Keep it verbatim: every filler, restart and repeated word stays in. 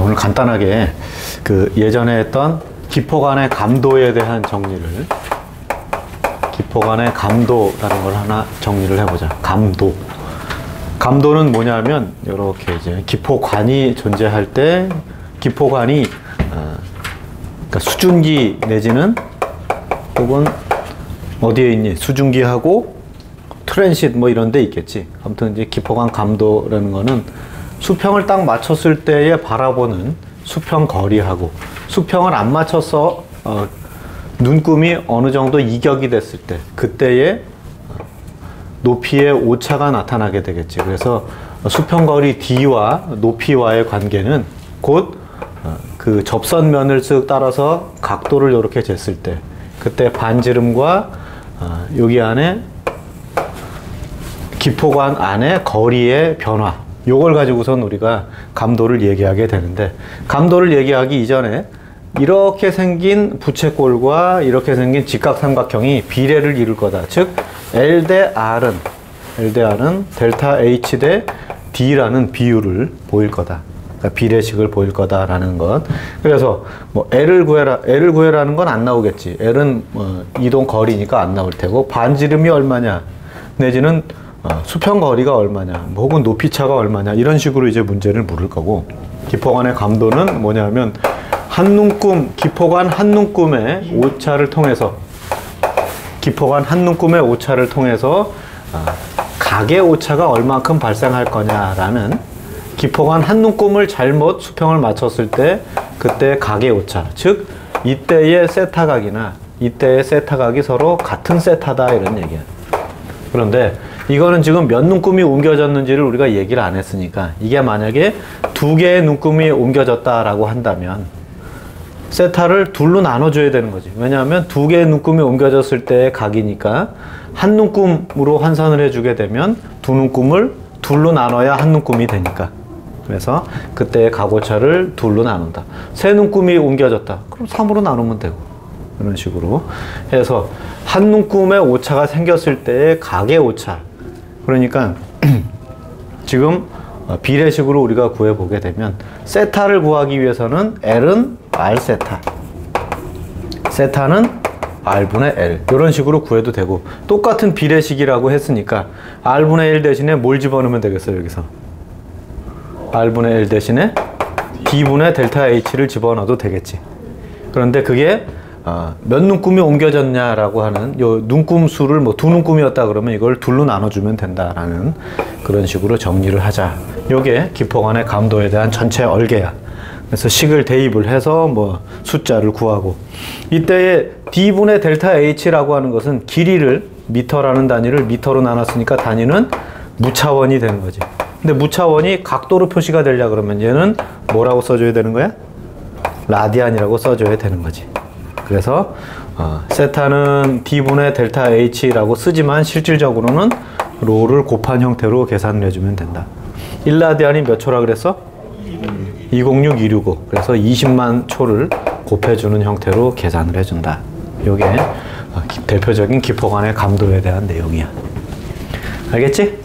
오늘 간단하게 그 예전에 했던 기포간의 감도에 대한 정리를, 기포간의 감도라는 걸 하나 정리를 해보자. 감도. 감도는 뭐냐면 이렇게 이제 기포관이 존재할 때 기포관이 어, 그러니까 수증기 내지는 혹은 어디에 있니? 수증기하고 트랜sit 뭐 이런 데 있겠지. 아무튼 이제 기포관 감도라는 거는 수평을 딱 맞췄을 때에 바라보는 수평 거리하고, 수평을 안 맞춰서 어, 눈금이 어느 정도 이격이 됐을 때 그때의 높이의 오차가 나타나게 되겠지. 그래서 수평거리 D와 높이와의 관계는 곧 그 접선면을 쓱 따라서 각도를 이렇게 쟀을 때 그때 반지름과 여기 안에 기포관 안의 거리의 변화, 요걸 가지고선 우리가 감도를 얘기하게 되는데, 감도를 얘기하기 이전에 이렇게 생긴 부채꼴과 이렇게 생긴 직각삼각형이 비례를 이룰 거다. 즉 L 대 R은 L 대 R은 델타 H 대 D라는 비율을 보일 거다. 그러니까 비례식을 보일 거다라는 것. 그래서 뭐 L을 구해라, L을 구해라는 건 안 나오겠지. L은 뭐 이동 거리니까 안 나올 테고, 반지름이 얼마냐, 내지는 어, 수평 거리가 얼마냐, 뭐 혹은 높이 차가 얼마냐, 이런 식으로 이제 문제를 물을 거고, 기포관의 감도는 뭐냐면 한 눈금, 기포관 한 눈금의 오차를 통해서, 기포관 한 눈금의 오차를 통해서 어, 각의 오차가 얼만큼 발생할 거냐라는, 기포관 한 눈금을 잘못 수평을 맞췄을 때 그때 각의 오차, 즉 이때의 세타각이나 이때의 세타각이 서로 같은 세타다, 이런 얘기야. 그런데 이거는 지금 몇 눈금이 옮겨졌는지를 우리가 얘기를 안 했으니까, 이게 만약에 두 개의 눈금이 옮겨졌다라고 한다면 세타를 둘로 나눠줘야 되는 거지. 왜냐하면 두 개의 눈금이 옮겨졌을 때의 각이니까 한 눈금으로 환산을 해주게 되면 두 눈금을 둘로 나눠야 한 눈금이 되니까. 그래서 그때의 각오차를 둘로 나눈다. 세 눈금이 옮겨졌다. 그럼 삼으로 나누면 되고, 이런 식으로 해서 한 눈금의 오차가 생겼을 때의 각의 오차. 그러니까 지금 비례식으로 우리가 구해보게 되면 세타를 구하기 위해서는 L은 R 세타, 세타는 R분의 L, 이런 식으로 구해도 되고, 똑같은 비례식이라고 했으니까 R분의 L 대신에 뭘 집어넣으면 되겠어요? 여기서 R분의 L 대신에 D분의 델타 H를 집어넣어도 되겠지. 그런데 그게 어, 몇 눈금이 옮겨졌냐라고 하는 요 눈금 수를 뭐 두 눈금이었다 그러면 이걸 둘로 나눠주면 된다라는 그런 식으로 정리를 하자. 요게 기포관의 감도에 대한 전체 얼개야. 그래서 식을 대입을 해서 뭐 숫자를 구하고, 이때의 D분의 델타 H라고 하는 것은 길이를, 미터라는 단위를 미터로 나눴으니까 단위는 무차원이 되는 거지. 근데 무차원이 각도로 표시가 되려 그러면 얘는 뭐라고 써줘야 되는 거야? 라디안이라고 써줘야 되는 거지. 그래서 어, 세타는 D분의 델타 H라고 쓰지만 실질적으로는 로를 곱한 형태로 계산을 해주면 된다. 일 라디안이 몇 초라 그랬어? 이백육, 이백육십오. 그래서 이십만 초를 곱해주는 형태로 계산을 해준다. 이게 어, 대표적인 기포관의 감도에 대한 내용이야. 알겠지?